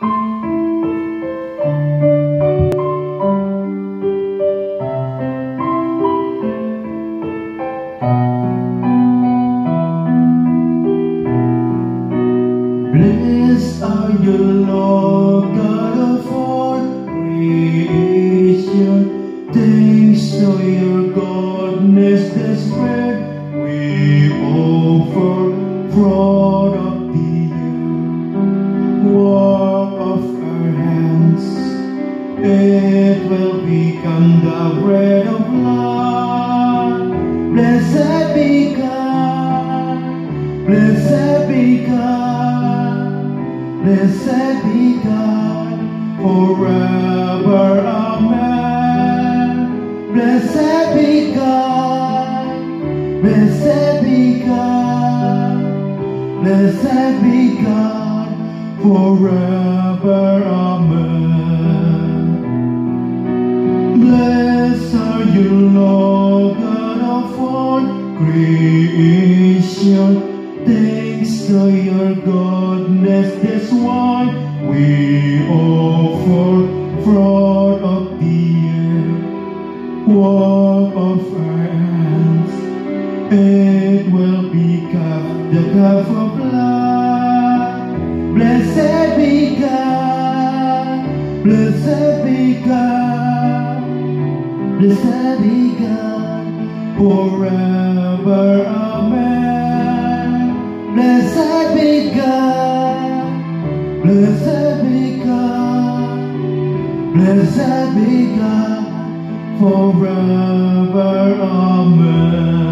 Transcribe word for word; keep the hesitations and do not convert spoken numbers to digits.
Blessed are you, Lord God of all creation. Thanks to your goodness, this bread we offer, fruit of the earth, work of our hands. It will become the bread of life. Blessed be God, blessed be God, blessed be God forever, amen. Blessed be God, blessed be God, blessed be God forever, amen. Blessed are you, Lord God of all creation. Thanks to your goodness, this wine we offer, fruit of the earth, work of our hands. It will become the cup of life. Blessed be God, blessed be God, blessed be God forever, amen. Blessed be God, blessed be God, blessed be God forever, amen.